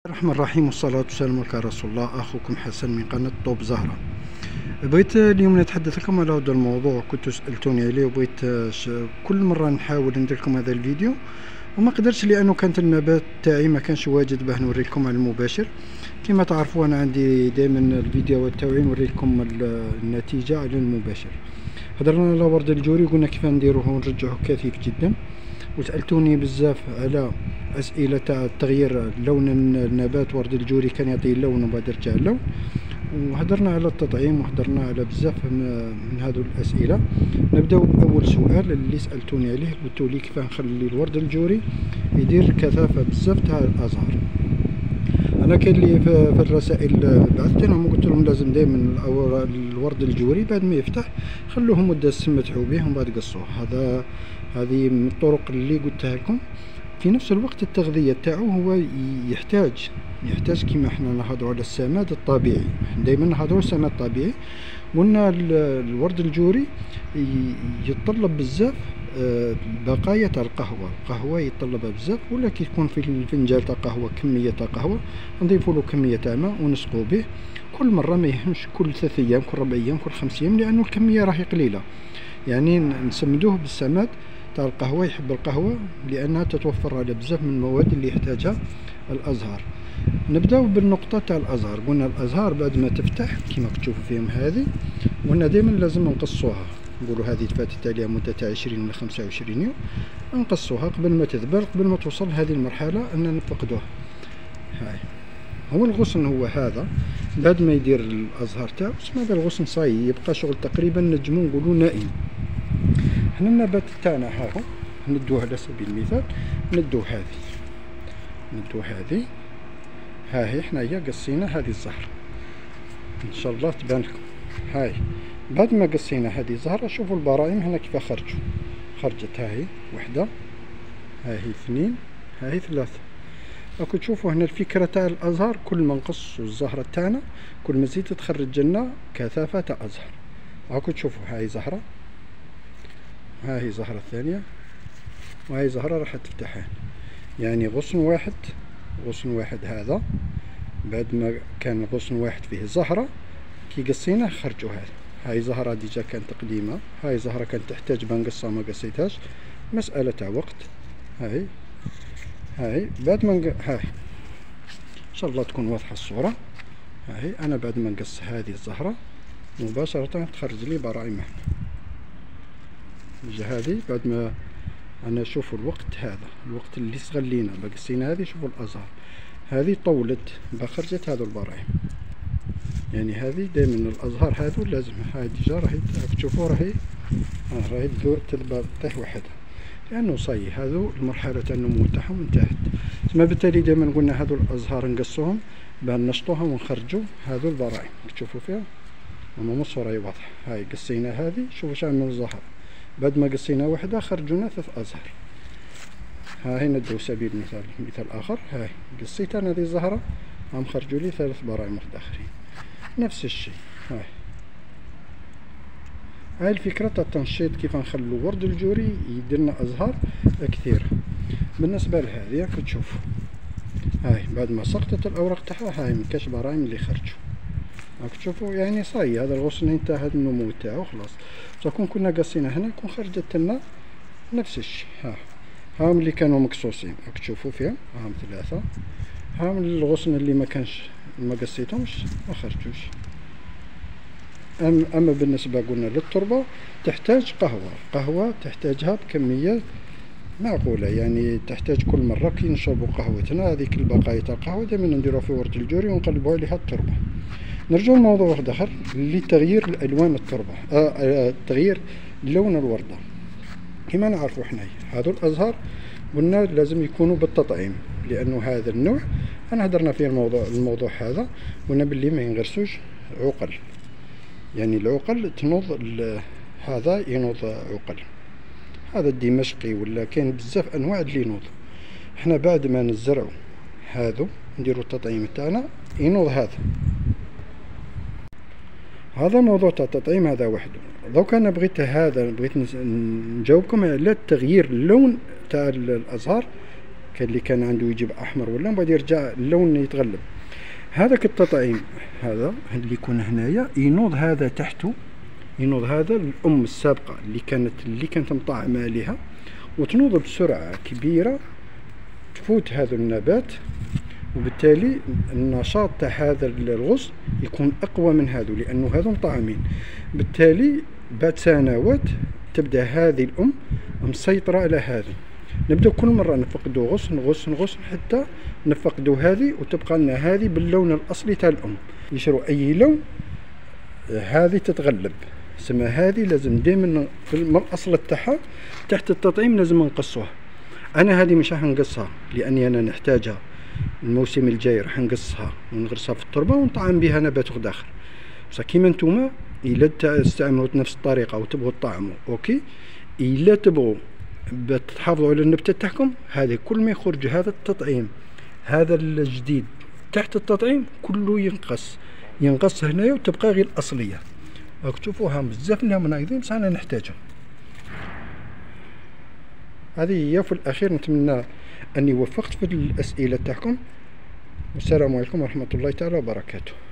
الرحمن الرحيم والصلاة والسلام على رسول الله. أخوكم حسن من قناة طوب زهرة. بغيت اليوم نتحدث لكم على هذا الموضوع كنتوا سألتوني عليه، وبغيت كل مرة نحاول ندير لكم هذا الفيديو وما قدرتش لأنه كانت النبات تاعي ما كانش واجد باه نوري لكم على المباشر. كما تعرفوا أنا عندي دائما الفيديوهات تاعي نوري لكم النتيجة على المباشر. هضرنا على ورد الجوري وقلنا كيف نديروه ونرجعوه كثيف جدا، وسألتوني بزاف على أسئلة تاع تغيير لون النبات. ورد الجوري كان يعطي اللون وبعد رجع اللون، وهدرنا على التطعيم وهدرنا على بزاف من هذو الأسئلة. نبداو بأول سؤال اللي سألتوني عليه، قلتوا لي كيف نخلي الورد الجوري يدير كثافة بزاف تاع الأزهار. انا كاين اللي في الرسائل بعثت لهم وقلت لهم لازم دائما الورد الجوري بعد ما يفتح خلوه مده سمتحوا به ومن بعد قصوه. هذه من الطرق اللي قلتها لكم. في نفس الوقت التغذيه تاعو هو يحتاج كما احنا نهضروا على السماد الطبيعي، دائما نهضروا السماد الطبيعي. قلنا الورد الجوري يتطلب بزاف بقايا تاع القهوه يتطلبها بزاف، ولا كي يكون في الفنجان تاع قهوه كميه تاع قهوه نضيفوا له كميه تاع ماء ونسقوا به كل مره. ما يهمش كل 3 ايام كل 4 ايام كل 5 ايام، لانه الكميه راهي قليله. يعني نسمدوه بالسماد تاع القهوه. يحب القهوه لانها تتوفر على بزاف من المواد اللي يحتاجها الازهار. نبداو بالنقطه تاع الازهار. قلنا الازهار بعد ما تفتح كما تشوفوا فيهم هذه، قلنا دائما لازم نقصوها. نقولوا هذه فاتت عليها مده تاع 20 ولا 25 يوم، نقصوها قبل ما تذبل، قبل ما توصل هذه المرحله ان نفقدوها. هاي هو الغصن، هو هذا بعد ما يدير الازهار تاعو اسمه هذا الغصن صاي يبقى شغل تقريبا نجمو نقولوا نائم. حنا النبات تاعنا هاهو ندوه على سبيل المثال، ندوه هذه ها هي حنايا قصينا هذه الزهره ان شاء الله تبان لكم. هاي بعد ما قصينا هذه الزهره شوفوا البراعم هنا كيف خرجت. هاي وحده، هاي 2، هاي 3. راكم تشوفوا هنا الفكره تاع الازهار، كل ما نقصوا الزهره تاعنا كل ما تزيد تخرج لنا كثافه تاع ازهار. راكم تشوفوا هاي زهره، هاي زهره الثانيه، وهاي زهره راح تفتحها. يعني غصن واحد هذا بعد ما كان غصن واحد فيه زهره كي قصيناه خرجوا هذا. هاي زهره ديجا كانت قديمه، هاي زهره كانت تحتاج بنقصها ما قصيتهاش، مساله تاع وقت. هاي بعد ما هاي ان شاء الله تكون واضحه الصوره. هاي انا بعد ما نقص هذه الزهره مباشره تخرج لي براعم هنا. هذه بعد ما انا شوفوا الوقت هذا، الوقت اللي استغلينا بقصينا هذه، شوفوا الازهار هذه طولت بخرجت هذو البراعم. يعني هذه دائما الازهار هذو لازم. هاي ديجا راهي تشوفوا راهي تطيح وحدها، لانه صاي هذو المرحله تاع النمو تاعهم انتهت. تما بالتالي دائما قلنا هذو الازهار نقصوهم باه نشطوها ونخرجوا هذو البراعم. تشوفوا فيها المهم الصوره واضحه. هاي قصينا هذه، شوفوا شحال من الزهر بعد ما قصينا وحده خرجونا 3 ازهار. هاي ندو سبيل مثال اخر. هاي قصيت انا هذه الزهره هم خرجوا لي 3 براعم واحد اخرين نفس الشيء. هاي الفكره تاع التنشيط، كيف نخلو ورد الجوري يديرنا ازهار كثيره. بالنسبه لهذه راكم تشوفوا هاي بعد ما سقطت الاوراق تاعها هاي مكاش براعم اللي خرجوا. راكم تشوفوا يعني صاي هذا الغصن انتهى النمو تاعو خلاص. تكون كنا قصينا هنا كون خرجت لنا نفس الشيء. هاهم اللي كانوا مقصوصين راكم تشوفوا فيهم، هاهم 3. هاهم الغصن اللي ما قصيتهمش ما خرجوش. اما بالنسبه قلنا للتربه تحتاج قهوه تحتاجها بكميات معقوله. يعني تحتاج كل مره كي نشربوا قهوتنا هذيك البقايا تاع القهوه دائما نديروها في ورد الجوري ونقلبوا عليها التربه. نرجعوا لموضوع واحد اخر اللي تغيير الالوان التربه، تغيير لون الورده. كما نعرفوا حنايا هذو الازهار قلنا لازم يكونوا بالتطعيم، لانه هذا النوع انا هدرنا فيه الموضوع هذا. قلنا باللي ما ينغرسوش عقل، يعني العقل تنوض هذا ينوض عقل، هذا الدمشقي ولا كاين بزاف انواع اللي ينوض. احنا بعد ما نزرعوا هذو نديروا التطعيم تاعنا ينوض هذا موضوع تاع التطعيم هذا وحده. دوك انا بغيت نجاوبكم على تغيير اللون تاع الازهار كان اللي كان عنده يجيب احمر ولا من بعد يرجع اللون يتغلب. هذاك التطعيم هذا اللي يكون هنايا ينوض هذا تحته، ينوض هذا الام السابقه اللي كانت مطعمه عليها، وتنوض بسرعه كبيره تفوت هذا النبات، وبالتالي النشاط تاع هذا الغصن يكون اقوى من هذا لانه هذو مطعمين. بالتالي بعد سنوات تبدا هذه الام مسيطره على هذا. نبدا كل مره نفقدوا غصن حتى نفقدوا هذه وتبقى لنا هذه باللون الاصلي تاع الام. يشروا اي لون هذه تتغلب. سما هذه لازم دائما في الاصل تاعها تحت التطعيم لازم نقصوها. انا هذه مش راح نقصها لاني انا نحتاجها الموسم الجاي، راح نقصها ونغرسها في التربه ونطعم بها نبات اخر. بصح كيما نتوما الا تستعملوا نفس الطريقه وتبغوا تطعموا اوكي، الا تبغوا تحافظوا على النبته تاعكم هذه كل ما يخرج هذا التطعيم هذا الجديد تحت التطعيم كله ينقص هنايا وتبقى غير الاصليه. راك تشوفوها بزاف منها منايضين بصح انا نحتاجها. هذه هي. في الاخير نتمنى اني وفقت في الاسئله تاعكم، والسلام عليكم ورحمه الله تعالى وبركاته.